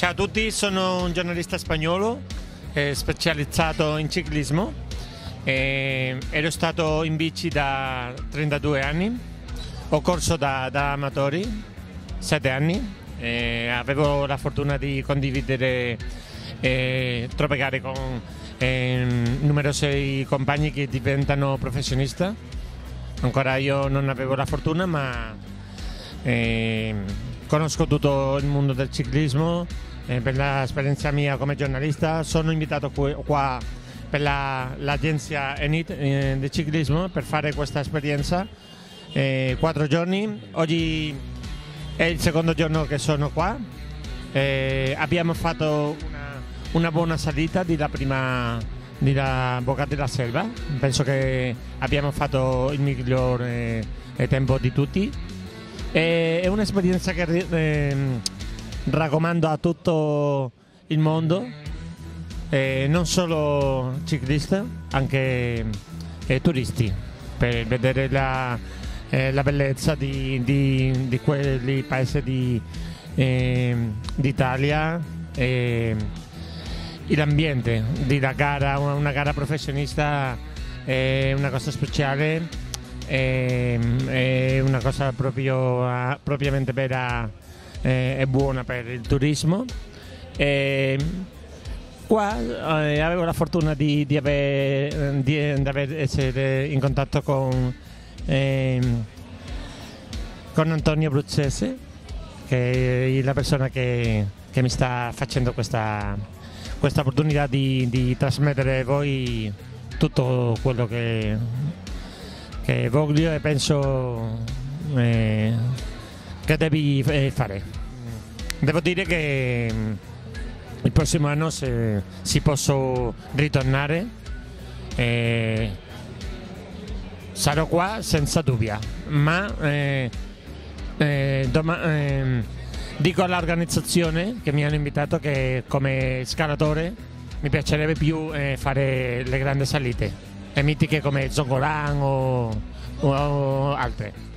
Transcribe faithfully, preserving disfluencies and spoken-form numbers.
Ciao a tutti, sono un giornalista spagnolo eh, specializzato in ciclismo. Eh, ero stato in bici da trentadue anni, ho corso da, da amatori sette anni, eh, avevo la fortuna di condividere eh, troppe gare con eh, numerosi compagni che diventano professionisti. Ancora io non avevo la fortuna, ma eh, conosco tutto il mondo del ciclismo. Eh, per l'esperienza mia come giornalista sono invitato qui, qua per l'agenzia Enit eh, di ciclismo per fare questa esperienza. Eh, quattro giorni, oggi è il secondo giorno che sono qua. Eh, abbiamo fatto una, una buona salita della prima della Boca della Selva, penso che abbiamo fatto il migliore eh, tempo di tutti. Eh, è un'esperienza che eh, raccomando a tutto il mondo, eh, non solo ciclisti, anche eh, turisti, per vedere la, eh, la bellezza di, di, di quelli paesi di, eh, d'Italia, eh, l'ambiente della gara, una, una gara professionista è una cosa speciale, è, è una cosa proprio, propriamente vera e eh, buona per il turismo. E qua eh, avevo la fortuna di, di, aver, di, di aver essere in contatto con, eh, con Antonio Bruzzese, che è la persona che, che mi sta facendo questa, questa opportunità di, di trasmettere a voi tutto quello che, che voglio e penso eh, che devi fare. Devo dire che il prossimo anno, se si posso ritornare, eh, sarò qua senza dubbio, ma eh, eh, eh, dico all'organizzazione che mi hanno invitato che come scalatore mi piacerebbe più eh, fare le grandi salite, le mitiche come Zongolan o, o altre.